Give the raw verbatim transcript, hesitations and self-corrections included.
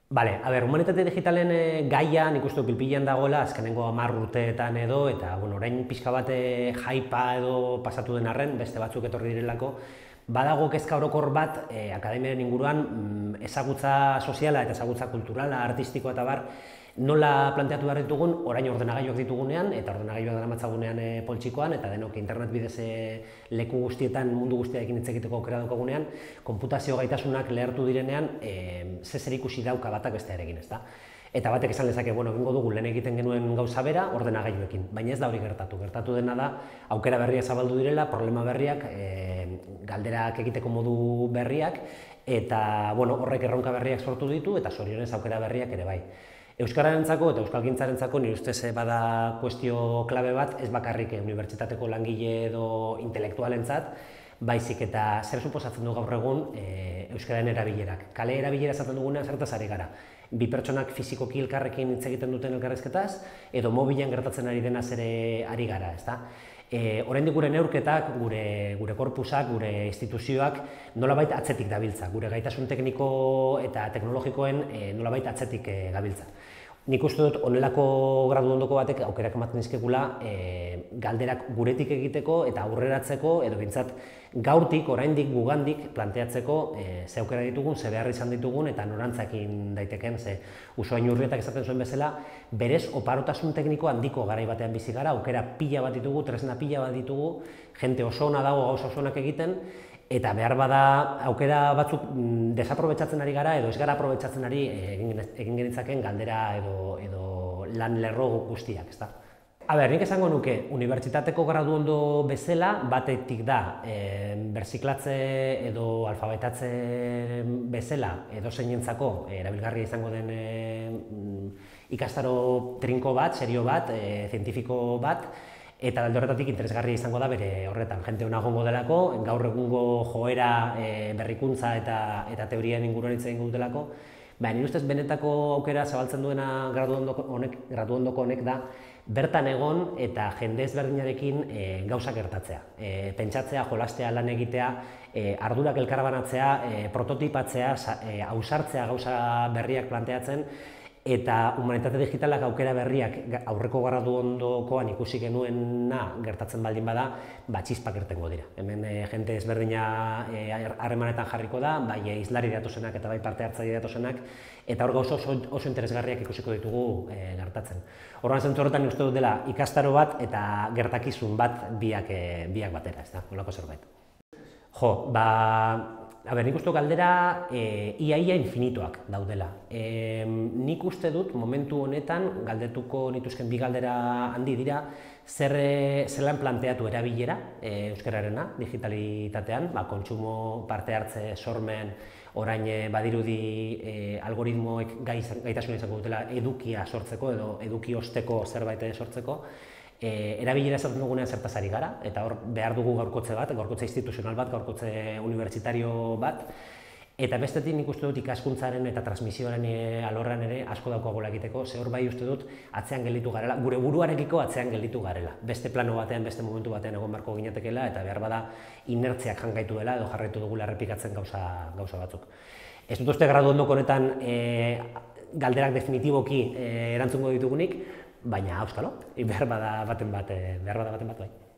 Bale, a ber, humanitate digitalen e, gaia nik uste pilpilean dagoela azkenengo hamar urteetan edo, eta bueno, orain pixka bat e, jaipa edo pasatu den arren, beste batzuk etorri direlako, badago kezka orokor bat e, akademiaren inguruan mm, ezagutza soziala eta ezagutza kulturala, artistikoa eta bar, nola planteatu behar ditugun orain ordenagailuak ditugunean eta ordenagailuak daramatzagunean e, poltsikoan eta denok internet bidez e, leku guztietan mundu guztiarekin hitz egiteko aukera daukagunean, konputazio gaitasunak lehertu direnean e, ze zer ikusi dauka batak bestearekin, ezta? Eta batek esan lezake, bueno, egingo dugu lehen egiten genuen gauza bera ordenagailuekin, baina ez da hori gertatu. Gertatu dena da, aukera berriak zabaldu direla, problema berriak, e, galderak egiteko modu berriak, eta bueno, horrek erronka berriak sortu ditu, eta zorionez aukera berriak ere bai. Euskararentzako eta euskalgintzarentzako nire ustez bada kuestio klabe bat, ez bakarrik unibertsitateko langile edo intelektualentzat, baizik eta zer suposatzen du gaur egun e, euskararen erabilerak. Kale erabilera esaten dugunean zertaz ari gara. Bi pertsonak fizikoki elkarrekin hitz egiten duten elkarrizketaz, edo mobilean gertatzen ari denaz ere ari gara, ezta? E, oraindik gure neurketak, gure, gure korpusak, gure instituzioak nolabait atzetik dabiltza, gure gaitasun tekniko eta teknologikoen e, nolabait atzetik e, gabiltza. Nik uste dut honelako gradu ondoko batek aukerak ematen dizkigula e, galderak guretik egiteko eta aurreratzeko edo bintzat gaurtik, oraindik gugandik planteatzeko e, ze aukera ditugun, ze behar izan ditugun eta norantzakin daiteken, ze Usoain Urrietak esaten zuen bezala, berez oparotasun tekniko handiko garai batean bizi gara, aukera pila bat ditugu, tresna pila bat ditugu, jente oso ona dago gauza oso onak egiten, eta behar bada aukera batzuk desaprobetxatzen ari gara edo ez gara aprobetxatzen ari egin, egin genitzaken galdera edo, edo lan lerro guztiak, ezta? A ber, nik esango nuke, unibertsitateko gradu ondo bezala, batetik da, e, berziklatze edo alfabetatze bezala edo zeinentzako e, erabilgarria izango den e, ikastaro trinko bat, serio bat, e, zientifiko bat, eta alde horretatik interesgarria izango da bere horretan. Jente hona gongo delako, gaur egungo joera e, berrikuntza eta, eta teorian inguruan hitz egingo dutelako, baina nire ustez benetako aukera zabaltzen duena gradu ondoko honek, gradu ondoko honek da, bertan egon eta jende ezberdinarekin e, gauzak gertatzea. E, pentsatzea, jolastea, lan egitea, e, ardurak elkarbanatzea, e, prototipatzea, e, ausartzea gauza berriak planteatzen, eta humanitate digitalak aukera berriak aurreko gradu ondokoan ikusi genuena gertatzen baldin bada, ba, txispak irtengo dira. Hemen e, jente ezberdina harremanetan e, jarriko da, bai e, hizlari datozenak eta bai parte hartzaile datozenak, eta hor gauza oso, oso interesgarriak ikusiko ditugu e, gertatzen. Horren zentzu horretan uste dut dela ikastaro bat eta gertakizun bat biak, e, biak batera, ez da, nolako zerbait. Jo, ba, a ber, nik uste galdera e, ia-ia infinituak daudela. E, nik uste dut momentu honetan galdetuko nituzken bi galdera handi dira zer zelan planteatu erabilera e, euskararena digitalitatean, ba, kontsumo, parte hartze, sormen, orain e, badirudi e, algoritmoek gaitasuna izango dutela edukia sortzeko edo eduki osteko zerbait sortzeko. E, erabilera esaten dugunean zertaz ari gara, eta hor behar dugu gaurkotze bat, gaurkotze instituzional bat, gaurkotze unibertsitario bat, eta bestetik nik uste dut ikaskuntzaren eta transmisioaren e, alorrean ere asko daukagola egiteko, ze hor bai uste dut atzean gelditu garela, gure buruarekiko atzean gelditu garela. Beste plano batean, beste momentu batean egon beharko ginatekeela, eta behar bada inertziak jangaitu dela edo jarraitu dugula errepikatzen gauza, gauza batzuk. Ez dut uste gradu ondoko honetan e, galderak definitiboki e, erantzungo ditugunik, baina auskalo, behar bada baten bat, behar bada baten bat bai.